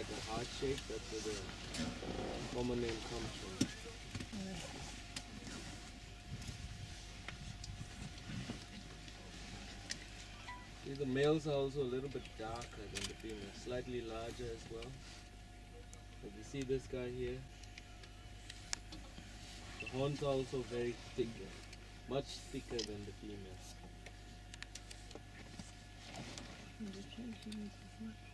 like a heart shape. That's where the common name comes from. See, the males are also a little bit darker than the females, slightly larger as well. If you see this guy here, the horns are also very thicker, much thicker than the females.